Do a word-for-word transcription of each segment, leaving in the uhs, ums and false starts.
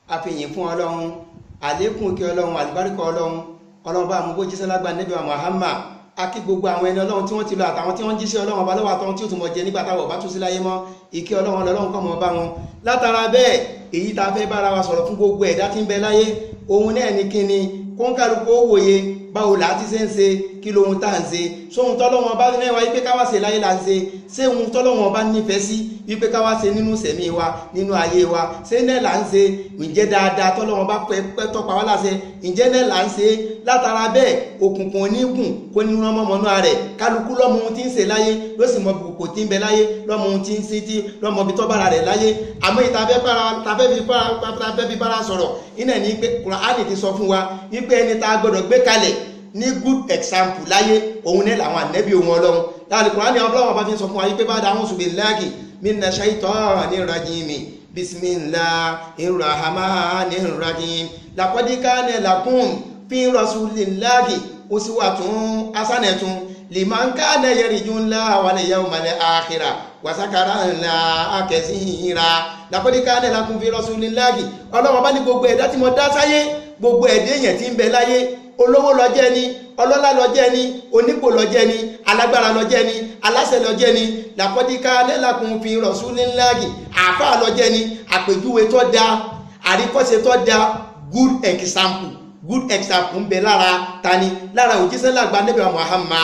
àfihàn fún ọlọ́run àlékún kí ọlọ́run àlùbáríkà ọlọ́run ọlọ́run bá mú bó jíṣẹ́ lágbà Ànábì wa Muhammad akí gbogbo àwọn ẹni ọlọ́run tí wọ́n ti lọ àtàwọn tí wọ́n jíṣẹ́ ọlọ́run ọba lọ́wọ́ àtàwọn tí ó tún mọ̀ jẹ nígbà táwọn ọba tún sí láyé mọ́ ìkẹ́ ọlọ́run ọlọ́run kọ́ mọ́ bá wọn látara bẹ́ẹ̀ èyí tá a fẹ́ bára wa sọ̀rọ̀ fún gbogbo ẹ̀dá tí ń bẹ láyé òun náà ní kíni kóńkàlùkù ó wòye báwo là á ti ṣe ń ṣe kí lóhun tá à ń ṣe sóhun tọ́lọ́wọ́n bá ní wá wípé káwá ṣe láyé là ń ṣe ṣé ohun tọ́lọ́wọ́n bá nífẹ̀ẹ́ sí wípé káwá ṣe nínú sẹ̀mí wa nínú ayé wa ṣé náà là ń ṣe ǹjẹ́ dáadáa tọ́lọ́wọ́n bá pẹ́ tọ́pa wá láṣẹ ǹjẹ́ náà là ń ṣe látara bẹ́ẹ̀ òkùnkùn onígùn kó nínú ọmọ mọ́nú rẹ̀ kálukú lọ́mọ ohun tí ń ṣe láyé ló sì mọ kò tí ń bẹ láyé lọ́mọ ohun tí ń ṣe tí lọ́mọ bí tọ́bára rẹ̀ láyé àmọ́ ìtafẹ́ fi bára sọ̀rọ̀ iná ní pé Kùránì ti sọ fún wa wípé ẹni tá a gbọ́dọ̀ gbé kalẹ̀ ní good example láyé òun ní làwọn ànẹ́bí ohun ọlọ́run láàrín Kùránì ọlọ́run bá fi sọ fún wa wípé bá dáhùn billahi minash shaitanir rajim bismillahir rahmanir rahim laqad kana lakum fi rasulillahi uswatun hasanatun liman kana yarjullaha wal yawmal akhir wa zakara Allaha kaseera laqad kana lakum fi rasulillahi ọlọ́run bá ní gbogbo ẹ̀dá tí mo dá sáyé gbogbo ẹ̀dá èèyàn tí ń bẹ láyé olówó ló jẹ́ ni ọlọ́lá ló jẹ́ ni onípò ló jẹ́ ni alágbára ló jẹ́ ni aláṣẹ ló jẹ́ ni laqad kana lakum fi rasulillahi àfáà ló jẹ́ ni àpèjúwe tó dá àríkọ́ṣe tó dá good example good example ń bẹ lára tani lára òjíṣẹ́ lágbà Ànábì wa Muhammad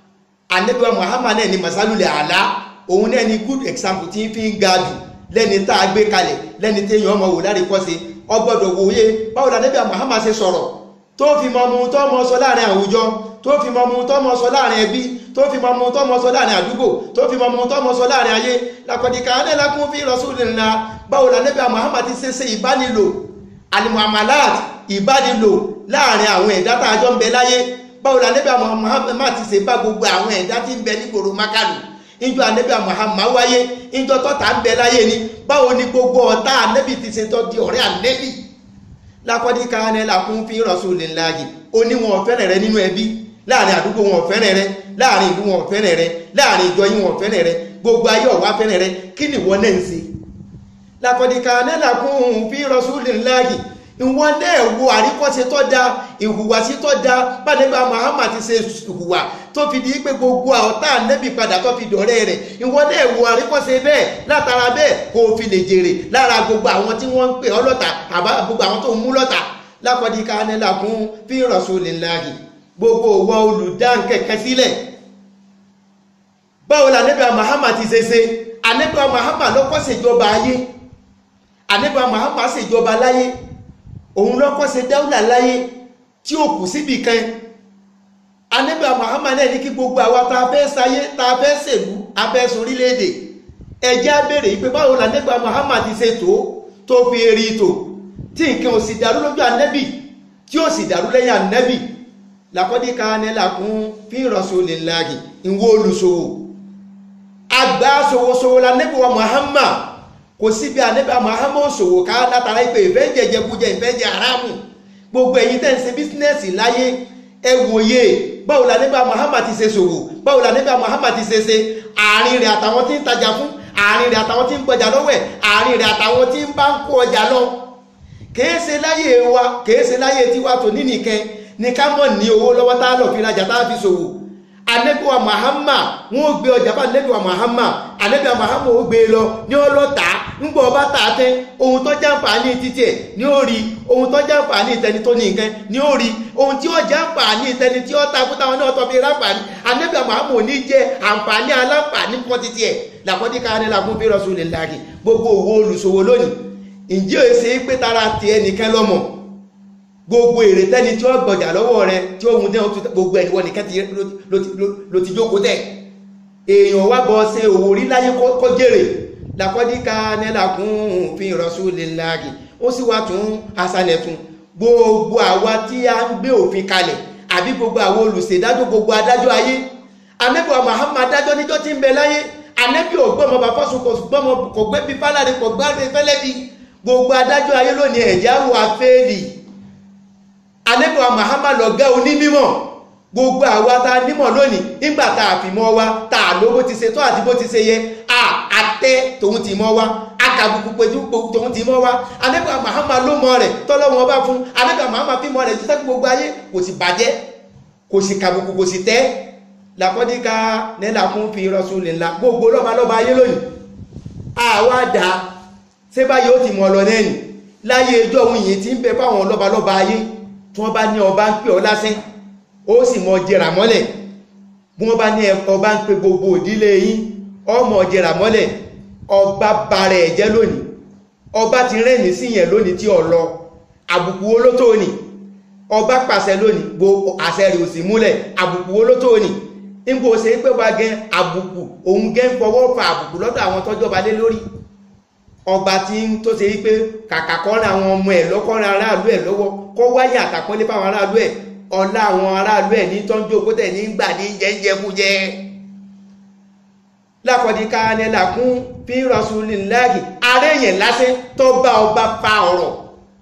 Ànábì wa Muhammad náà ni masalul àlá òun náà ni good example tí ń fi ń ga jù lẹ́ni tá a gbé kalẹ̀ lẹ́ni tí èèyàn ọmọ wò láríkọ́ṣe ọgbọ́dọ̀ wòye báwo la Ànábì wa Muhammad ṣe sọ̀rọ̀ tó fi mọ mú tó mọ sọ láàrin àwùjọ tó fi mọ mú tó mọ sọ láàrin ẹbí tó fi mọ mú tó mọ sọ láàrin àdúgbò tó fi mọ mú tó mọ sọ láàrin ayé laqad kana lakum fi rasulillah báwo la Ànábì Muhammad ti ṣe ṣe ìbánilò alimuamalat ìbánilò láàrin àwọn ẹ̀dá tá a jọ ń bẹ láyé báwo la Ànábì Muhammad ti ṣe bá gbogbo àwọn ẹ̀dá tí ń bẹ ní gbòòrò mákàlù ìjọ Ànábì Muhammad wáyé ìjọ tọ́ta ń bẹ láyé ni báwo ni gbogbo ọ̀tá Ànábì ti ṣe tọ́ di ọ̀rẹ́ Ànábì laqad kana lakum fi rasulillahi ó ní wọn fẹ́rẹ̀ rẹ nínú ẹbí láàrin àdúgbò wọn fẹ́rẹ̀ rẹ láàrin ìlú wọn fẹ́rẹ̀ rẹ láàrin ìjọ yín wọn fẹ́rẹ̀ rẹ gbogbo ayé ọ̀wá fẹ́rẹ̀ rẹ kí ni wọ́n náà ń ṣe laqad kana lakum fi rasulillahi ìwọ́n náà wo àríkọ́ṣe tó dá ìhùwàsí tó dá bá Ànábì Muhammad ti ṣe ìhùwà tó fi di pé gbogbo ọ̀tá Ànábì padà tó fi dọ̀rẹ́ rẹ̀ ìwọ́n náà wo àríkọ́ṣe bẹ́ẹ̀ látara bẹ́ẹ̀ kó fi lè jèrè lára gbogbo àwọn tí wọ́n ń pè ọ́ lọ́tà àbá gbogbo àwọn tó ń mú lọ́tà laqad kana lakum fi rasulillahi gbogbo òwò olùdáǹkẹ̀kẹ́ sílẹ̀ báwo la Ànábì Muhammad ti ṣe ṣe Ànábì Muhammad ló kọ́ ṣèjọba ayé Ànábì Muhammad ṣèjọba láyé òun lọ́kọ́ ṣe dáúlà láyé tí ó kù síbì kan Ànábì Muhammad náà ní kí gbogbo àwa tá a fẹ́ sáyé tá a fẹ́ ṣèlú a fẹ́ sorílẹ̀-èdè ẹjẹ́ á bèèrè pé báwo la Ànábì Muhammad ti ṣe tó tó fi eri tò tí nǹkan ò sì dàrú lójú Ànábì tí ó sì dàrú lẹ́yìn Ànábì laqad kana lakum fi rasulillahi ìwọ olùṣòwò àgbà ṣòwòṣòwò la Ànábì wa Muhammad kò síbi Ànábì Muhammad ṣòwò ká látara ìpè ìfẹ́ jẹjẹkújẹ ìfẹ́ jẹ haramu gbogbo ẹ̀yin tẹ́ ń ṣe bísínẹ́sì láyé ẹ wòye báwo la Ànábì Muhammad ti ṣe ṣòwò báwo la Ànábì Muhammad ti ṣe ṣe àárín rẹ̀ àtàwọn tí ń tajà fún àárín rẹ̀ àtàwọn tí ń gbọjà lọ́wọ́ ẹ̀ àárín rẹ̀ àtàwọn tí ń bá ń kó ọjà lọ kìí ṣe láyé wa kìí ṣe láyé tiwa tó ní nìkan ní ká mọ̀ ní owó lọ́wọ́ tá a lọ fi rajà tá a fi ṣòwò Ànábì wa Muhammad wọn ò gbé ọjà bá Ànábì wa Muhammad Ànábì wa Muhammad ó gbé e lọ ní ọlọ́ta ńgbọ́ ọba tààtẹ́ ohun tó jàǹfààní títí ẹ̀ ní ó rí ohun tó jàǹfààní ìtẹni tó ní nǹkan ní ó rí ohun tí ó jàǹfààní ìtẹni tí ó takú táwọn náà tọ́ fi ráǹfààní Ànábì wa Muhammad ò ní jẹ́ àǹfààní aláǹfààní fún títí ẹ̀ laqad kana lakum fi rasulillahi gbogbo owó olùṣòwò lónìí ǹjẹ́ ó ṣe é pé tara tiẹ̀ nìkan lọ́mọ gbogbo èrè tẹ́ni tí ó gbọ̀jà lọ́wọ́ rẹ tí ó hun dẹ́ gbogbo ẹni wọ́n nìkan ló ti jókòó tẹ̀ èèyàn wá bọ́ ṣe òwò rí láyé kó jèrè laqad kana lakum fi rasulillahi ó sì wá tún hasanẹ̀ tún gbogbo àwa tí a ń gbé òfin kalẹ̀ àbí gbogbo àwọn olùṣèdájọ́ gbogbo adájọ́ ayé Ànábì Muhammad adájọ́ níjọ́ tí ń bẹ láyé Ànábì ògbọ́mọ bàbá sùn kò gbé bí fálàrí kò gbáre fẹ́lẹ́bí gbogbo adájọ́ ayé lónìí ẹ̀yáwó afẹ́ẹ̀lì Ànábì Muhammad lọ̀gá onímímọ̀ gbogbo àwa tá nímọ̀ lónìí nígbà tá a fi mọ́ wa tá a lówó ti ṣe tó àti bó ti ṣe yẹ a àtẹ́ tòun ti mọ́ wa a akabuku pẹ̀jú tó ń ti mọ́ wá Ànábì Muhammad ló mọ́ rẹ̀ tọ́lọ́wọ́n bá fún Ànábì Muhammad fi mọ́ rẹ̀ jíṣẹ́ gbogbo ayé kò sì bàjẹ́ kò sì kàbùkù kò sì tẹ́ làkọ́díká nílà fún fi Rasulillah gbogbo lọ́ba lọ́ba ayé lónìí àwa dá ṣé báyìí ó ti mọ̀ lọ lẹ́yìn láyé ẹjọ́ ohun yìí ti ń bẹ fáwọn lọ́ba lọ́ba ayé tí wọ́n bá ní ọba ń pè ọ́ lásán ó sì mọ jẹrà mọ́lẹ̀ bí wọ́n bá ní ọba ń pè gbogbo ìdílé yín ọmọ jẹrà mọ́lẹ̀ ọba bàrẹ̀ ẹ̀jẹ́ lónìí ọba ti rẹ́ni sí yẹn lónìí tí ọ̀lọ́ àbùkù olótó ni ọba pàṣẹ lónìí gbogbo àṣẹ rẹ̀ ò sì múlẹ̀ àbùkù olótó ni nígbò ṣe pé wá gẹ́ àbùkù òun gẹ́ ń fọwọ́ fa àbùkù lọ́dọ̀ àwọn tọ́jọba lé lórí ọba tí ń tó ṣe wípé kàkà kọ́ra àwọn ọmọ ẹ̀ lọ́kọ́ra aráàlú ẹ̀ lọ́wọ́ kọ́ wáyé àtàkọ́lé fáwọn aráàlú ẹ̀ ọlá àwọn aráàlú ẹ̀ ní tọ́jú okótẹ̀ ní gbà ní jẹ́jẹ́kújẹ́ lákọ̀díká nílà kún fi Rasulillahi ààrẹ yẹn lásán tó bá ọba fa ọ̀rọ̀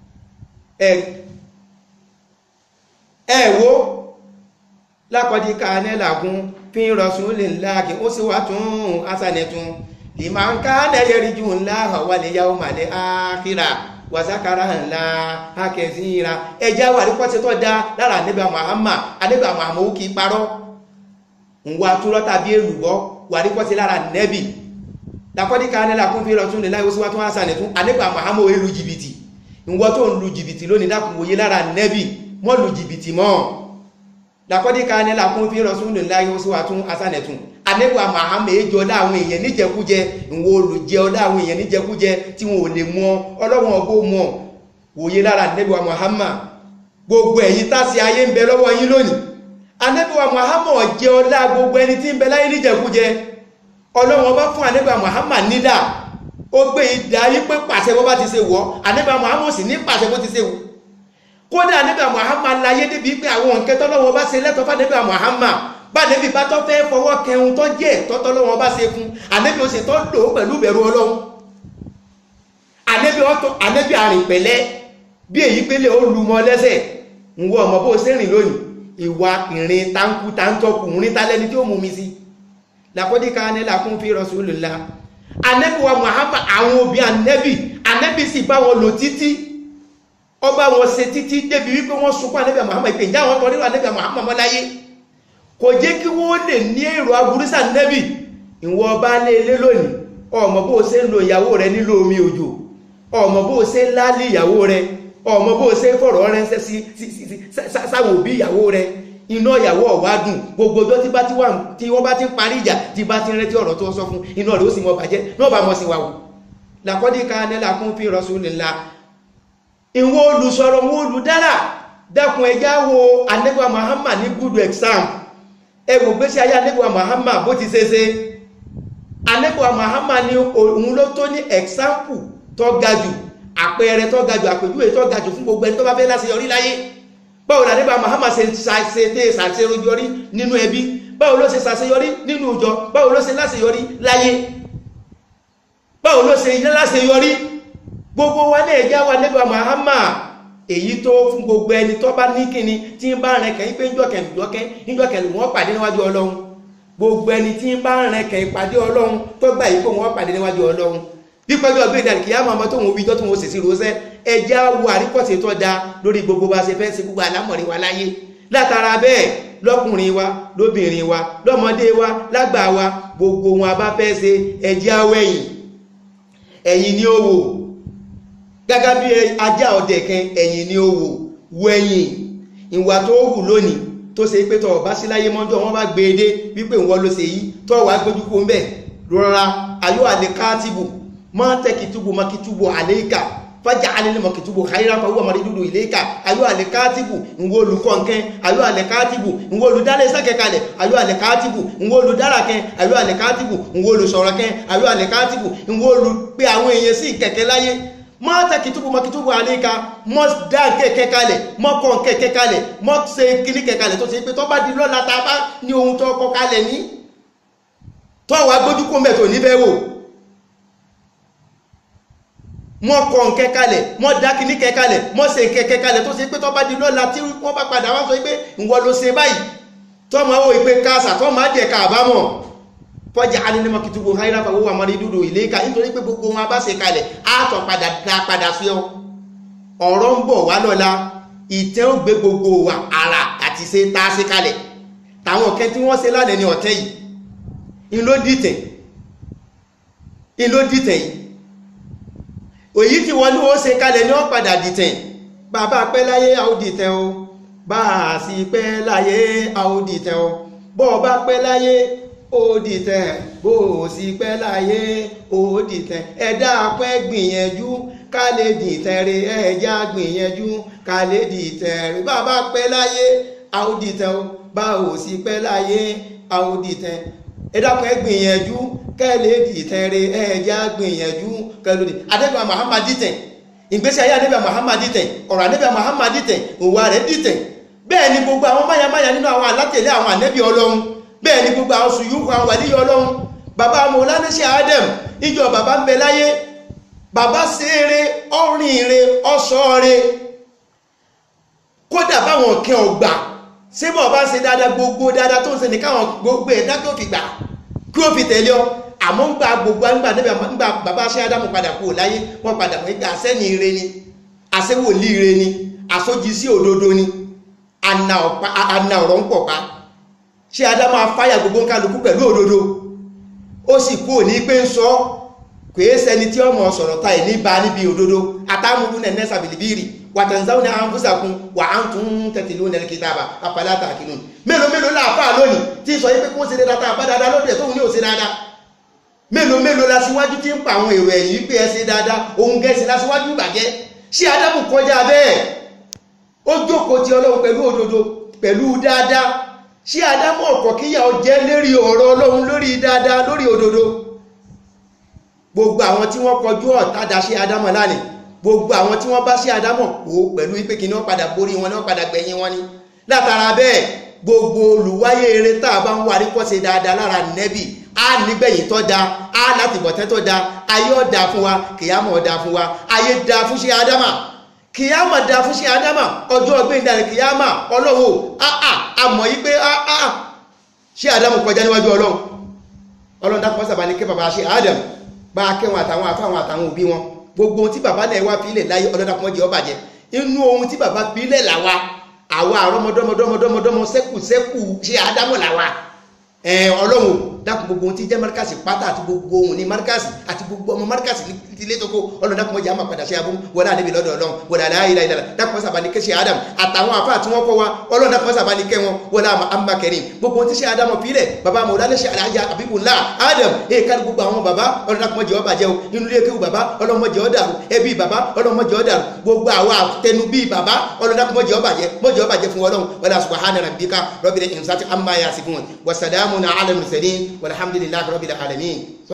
ẹ̀ wo lákọ̀díká nílà kún fi Rasulillahi ó sì wá tún asànẹ̀tún liman kana yarju Allaha wal yawmal akhir wa zakara Allaha kaseera ẹjá wà rí pọ́tí tó dá lára Ànábì Muhammad Ànábì Muhammad ó kì í parọ́ ń wá túrọ́ tàbí èlùbọ́ wà rí pọ́tí lára nẹ́bì lákọ́díká nílà kún fi Rasulillahi ó sì wá tún asànẹ̀tún Ànábì Muhammad ó lu jìbìtì ìwọ tó ń lu jìbìtì lónìí dákun wòye lára nẹ́bì mọ́ lu jìbìtì mọ́ lákọ́díká nílà kún fi Rasulillahi ó sì wá tún asànẹ̀tún Ànábì Muhammad èjì ọlá àwọn èèyàn níjẹkújẹ ìwọ olùjẹ ọlá àwọn èèyàn níjẹkújẹ tí wọn ò lè mọ ọlọ́wọ́n ọgbó mọ wòye lára Ànábì Muhammad gbogbo ẹ̀yin tásí ayé ń bẹ lọ́wọ́ yín lónìí Ànábì Muhammad jẹ ọlá gbogbo ẹni tí ń bẹ láyé níjẹkújẹ ọlọ́wọ́n bá fún Ànábì Muhammad nídà ó gbé ìdá yí pé pàṣẹ bó bá ti ṣe wọ́ Ànábì Muhammad sì ní pàṣẹ bó ti ṣe wọ́ kódà Ànábì Muhammad láyé débi pé àwọn nǹkan tọ́lọ́wọ́n bá ṣe lẹ́tọ̀ọ́ fún Ànábì Muhammad bá Ànábì bá tọ́ fẹ́ fọwọ́ kẹun tó jẹ́ tọ́tọ́ lọ́wọ́ bá ṣe fún Ànábì ó sì tọ́ lò pẹ̀lú bẹ̀rù Ọlọ́run Ànábì àrìn pẹ̀lẹ́ bí èyí pélé ó lu mọ́ lẹ́sẹ̀ ń wọ ọmọ bó ṣe rìn lónìí ìwà ìrìn táǹkù táǹtọ́kù rìn tálẹ́ni tí ó mú mi sí lákọ́díká nílà kún fi Rasulillah Ànábì wa Muhammad àwọn òbí Ànábì Ànábì sì bá wọn lò títí ọba wọn ṣe títí débi wípé wọ́n sunkún Ànábì Muhammad ìpè ìjà wọn tọ́ nílò Ànábì Muhammad mọ́ láyé kò jẹ́ kí wọ́n lè ní èrò aburúsà nẹ́bì ìwọ ọba lé ilé lónìí ọmọ bó ṣe ń lo ìyàwó rẹ nílò omi òjò ọmọ bó ṣe ń lálé ìyàwó rẹ ọmọ bó ṣe fọ̀rọ̀ ránṣẹ́ sí sáwọn òbí ìyàwó rẹ iná ìyàwó ọ̀wádùn gbogbo ọjọ́ tí wọ́n bá ti ń parí ìjà tí bá ti ń rẹ́tí ọ̀rọ̀ tó sọ fún iná rẹ̀ ó sì mọ bàjẹ́ náà bá mọ́ sí wa wò lákọ́díká nílà kún fi Rasulillah ìwọ olùsọ̀rọ̀ wọn olùdára dákun ẹjá wo Ànábì Muhammad ní good exam ẹgbò gbé sí ayé Ànábì Muhammad bó ti ṣe ṣe Ànábì Muhammad ní òun ló tó ní example tó ga jù àpẹẹrẹ tó ga jù àpèjúwe tó ga jù fún gbogbo ẹni tó bá fẹ́ láṣeyọrí láyé báwo la Ànábì Muhammad ṣe ṣe ṣàṣeyọrí nínú ẹbí báwo ló ṣe ṣàṣeyọrí nínú ìjọ báwo ló ṣe láṣeyọrí láyé báwo ló ṣe láṣeyọrí gbogbo wa ní ẹ̀já wa Ànábì Muhammad èyí tó fún gbogbo ẹni tó bá ní kíni tí ń bá rẹ̀ kẹ́yìn pé níjọ́kẹ̀ níjọ́kẹ́ níjọ́kẹ̀ wọ́n pàdé níwájú Ọlọ́run gbogbo ẹni tí ń bá rẹ̀ kẹ́yìn pàdé Ọlọ́run tó gbà yìí pé wọ́n pàdé níwájú Ọlọ́run bí pẹ́lú ọgbẹ́ ìdàrí kìí àmọ́ tó wọn bíjọ́ tó wọn sèsì rọ́sẹ́ ẹjá wo àríkọ̀tì tó da lórí gbogbo bá ṣe fẹ́ sí gbogbo àlámọ̀rí wa láyé látara bẹ́ẹ̀ lọ́kùnrin wa lóbìnrin wa lọ́mọdé wa lágbà wa gbogbo wọn bá fẹ́ ṣe ẹjá wẹ̀yìn ẹ̀yìn ni ó wò gágá bí ajá ọdẹ kan ẹ̀yìn ni ó wò wẹ̀yìn ìwà tó wù lónìí tó ṣe pé tọ́ bá sí láyé mọ́jọ́ wọ́n bá gbé e dé wípé wọ́n ló ṣe yí tọ́ wàá gbójú kó ń bẹ̀ rọra ayọ́ àlẹ́ káàtìbù mọ́ tẹ́kìtúbù mọ́kìtúbù àlẹ́kà fájà alẹ́lẹ́ mọ́kìtúbù káyírá fọwọ́ mọ́rí dúdú ìlẹ́kà ayọ́ àlẹ́ káàtìbù ìwọ olùkọ́ nkẹ́ ayọ́ àlẹ́ káàtìbù ìwọ olùdálẹ́ sẹ́kẹ̀kalẹ̀ ayọ́ àlẹ́ káàtìbù ìwọ olùdárakẹ́ ayọ́ àlẹ́ káàtìbù ìwọ olùsọ̀rọ̀kẹ́ ayọ́ àlẹ́ káàtìbù ìwọ olùpẹ́ àwọn èèyàn sí kẹ̀kẹ́ láyé mọ́ tẹ́kìtúbù mọ́kìtúbù àlẹ́kà mọ́ dá kẹ̀kẹ́ kalẹ̀ mọ́ kọ́ kẹ̀kẹ́ kalẹ̀ mọ́ ṣe kíní kẹ̀kalẹ̀ tó ṣe pé tó bá di lọ́la ta bá ní ohun tó kọ́ kalẹ̀ ní tọ́wà gbójúkó mẹ́tò níbẹ̀ wò mọ́ kọ́ ǹkẹ́ kalẹ̀ mọ́ dákì ní kẹ́kalẹ̀ mọ́ ṣe kẹ́kẹ́ kalẹ̀ tó ṣe pé tọ́ bá di lọ́la tí wọ́n bá padà wá sọ pé ìwọ ló ṣe báyìí tọ́ máa wò ìpé káàsà tọ́ máa jẹ́ káàbámọ̀ fọ́jà alínimọ̀ kìtùbù haira fàwọ́ wà mọ́rí dúdú ìléka nítorí pé gbogbo wọn bá ṣe kalẹ̀ àtọ̀ padà dá padà sí ọ ọ̀rọ̀ ń bọ̀ wá lọ́la ìtẹ́ ó gbé gbogbo wa ara àti ṣe tá a ṣe kalẹ̀ táwọn kẹ́ tí wọ́n ṣe lánàá ní ọ̀tẹ́ yìí in ló dìtẹ̀ in ló dìtẹ̀ yìí òyí tí wọ́n ní ó ṣe kalẹ̀ ní ó padà dìtẹ̀ bàbá pẹ́ láyé a ó dìtẹ̀ o bá a sì pẹ́ láyé a ó dìtẹ̀ o bọ́ bá pẹ́ láyé ó dìtẹ̀ bó sì pẹ́ láyé ó dìtẹ̀ ẹ̀dá pẹ́ gbìyànjú ká lè dìtẹ̀ rẹ̀ ẹ̀já gbìyànjú ká lè dìtẹ̀ rẹ̀ bàbá pẹ́ láyé a ó dìtẹ̀ o bá ò sì pẹ́ láyé a ó dìtẹ̀ ẹ̀dá pẹ́ gbìyànjú ká lè dìtẹ̀ rẹ̀ ẹ̀já gbìyànjú ká lè dìtẹ̀ adébà Muhammad dìtẹ̀ ìgbésí ayé adébà Muhammad dìtẹ̀ ọ̀rọ̀ adébà Muhammad dìtẹ̀ òwà rẹ̀ dìtẹ̀ bẹ́ẹ̀ ni gbogbo àwọn máyàmáyà nínú àwọn alátẹ̀lé àwọn ànẹ́bí Ọlọ́run bẹ́ẹ̀ ni gbogbo àwọn sùúrù àwọn wàlíyí Ọlọ́run bàbá Mawlana Sheikh Adam ìjọ bàbá ń bẹ láyé bàbá ṣeré ọrìn ire ọ̀ṣọ́re kódà báwọn kẹ́ ọgbà ṣé bọ̀ bá ṣe dáadáa gbogbo dáadáa tó ń ṣe ní káwọn gbogbo ẹ̀dá tó fi gbà kí ó fi tẹ̀lé ọ àmọ́ ń gba gbogbo nígbà nígbà nígbà bàbá Sheikh Adam padà kú láyé wọ́n padà pé àṣẹ́ni ire ni àṣẹ́wòlí ire ni àṣójì sí òdodo ni àna ọ̀rọ̀ ń pọ̀ pa Sheikh Adam máa fáyà gbogbo kálukú pẹ̀lú òdodo ó sì kú ní pé ń sọ kìí ṣẹni tí ọmọ sọ̀rọ̀ ta ẹ̀ ní bá níbi òdodo àtàmùdú nẹ̀ẹ́ sàbìlìbìrì wàtànzáwò ní àwọn fúsàkún wà á ń tún tẹ̀tìlú nẹ̀ẹ́ kìtàbà àpàlátà àkínú mélòó mélòó láàfà lónìí tí sọ yí pé kó ṣe dáadáa bá dáadáa lóde tóun ní ò ṣe dáadáa mélòó mélòó lásíwájú tí ń pa àwọn èrò ẹ̀yìn pé ẹ ṣe dáadáa òun gẹ̀ẹ́sì lásíwájú ìbàjẹ́ Sheikh Adam kọjá bẹ́ẹ̀ ó jókòó ti Ọlọ́run pẹ̀lú òdodo pẹ̀lú dáadáa Sheikh Adam ọ̀kọ̀ kíyà ọjẹ́ lérí ọ̀rọ̀ Ọlọ́run lórí dáadáa lórí òdodo gbogbo àwọn tí wọ́n kọjú ọ̀tádà Sheikh Adam lánìí gbogbo àwọn tí wọ́n bá Sheikh Adam pò pẹ̀lú wípé kí ní wọ́n padà borí wọn ní wọ́n padà gbẹ̀yìn wọn ni látara bẹ́ẹ̀ gbogbo olùwáyé eré tá a bá ń wárí kọ́ ṣe dáadáa lára nẹ́bì á nígbẹ̀yìn tó da á láti bọ̀tẹ́ tó da ayé ọ̀dà fún wa kìyàmọ̀ ọ̀dà fún wa ayé da fún Sheikh Adam kìyàmọ̀ da fún Sheikh Adam ọjọ́ ọgbẹ́ ìdàrí kìyàmọ̀ ọlọ́wọ́ àà àmọ̀ yí pé àà Sheikh Adam kọjá níwájú Ọlọ́run Ọlọ́run dákọ́ sábà ní kí bàbá Sheikh Adam bá kẹwọn àtàwọn àfáwọn àtàwọn òbí wọn gbogbo tí bàbá náà wá fílẹ̀ láyé ọlọ́dàpọ̀ jẹ́ ọbàjẹ́ inú ohun tí bàbá fílẹ̀ làwa àwa àrọ́mọdọ́mọdọ́mọdọ́mọ sẹ́kù sẹ́kù Sheikh Adam làwa Ọlọ́run dákun gbogbo ohun tí jẹ́ markasi pátá àti gbogbo ohun ní markasi àti gbogbo ọmọ markasi ní ilé tókó ọlọ́dàpọ̀ jẹ́ àmà padà sí abú wọlé àdébì lọ́dọ̀ Ọlọ́run wọlé aláìlá ìlànà dákun sábà ní kẹ́ Sheikh Adam àtàwọn àfáà tí wọ́n kọ́ wa ọlọ́dàpọ̀ sábà ní kẹ́ wọn wọlé àmà kẹrin gbogbo ohun tí Sheikh Adam fílẹ̀ bàbá Mawlana Sheikh Alhaji Habibullah Adam èyí ká gbogbo àwọn bàbá ọlọ́dàpọ̀ jẹ́ ọbàjẹ́ o inú ilé kéwù bàbá ọlọ́mọjẹ́ ọ̀dàrú ẹbí bàbá ọlọ́mọjẹ́ ọ̀dàrú gbogbo àwọn àtẹnu bíi bàbá ọlọ́dàpọ̀ mọ́jẹ́ ọbàjẹ́ mọ́jẹ́ ọbàjẹ́ fún Ọlọ́run wala subhana rabbika rabbil izzati amma yasifun wa salamun ala al-mursalin walhamdulillahi rabbil alamin.